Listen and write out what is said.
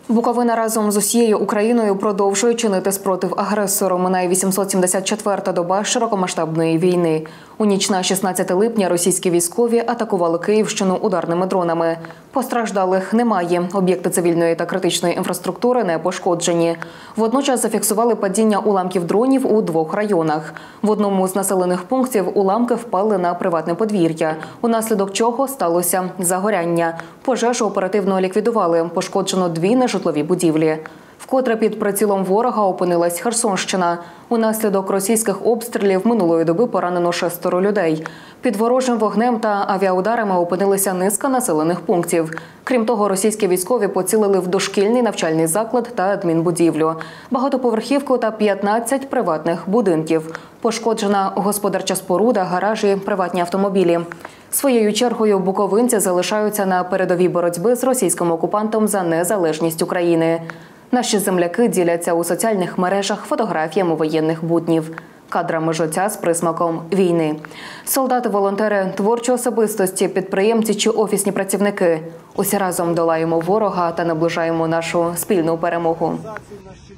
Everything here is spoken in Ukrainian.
Буковина разом з усією Україною продовжує чинити спротив агресору. Минає 874-та доба широкомасштабної війни. У ніч на 16 липня російські військові атакували Київщину ударними дронами. Постраждалих немає. Об'єкти цивільної та критичної інфраструктури не пошкоджені. Водночас зафіксували падіння уламків дронів у двох районах. В одному з населених пунктів уламки впали на приватне подвір'я, унаслідок чого сталося загоряння. Пожежу оперативно ліквідували. Пошкоджено дві нежитлові будівлі. Вкотре під прицілом ворога опинилась Херсонщина. Унаслідок російських обстрілів минулої доби поранено 6 людей. Під ворожим вогнем та авіаударами опинилися низка населених пунктів. Крім того, російські військові поцілили в дошкільний навчальний заклад та адмінбудівлю, багатоповерхівку та 15 приватних будинків. Пошкоджена господарча споруда, гаражі, приватні автомобілі. Своєю чергою буковинці залишаються на передовій боротьби з російським окупантом за незалежність України. Наші земляки діляться у соціальних мережах фотографіями воєнних буднів, кадрами життя з присмаком війни. Солдати, волонтери, творчі особистості, підприємці чи офісні працівники – усі разом долаємо ворога та наближаємо нашу спільну перемогу.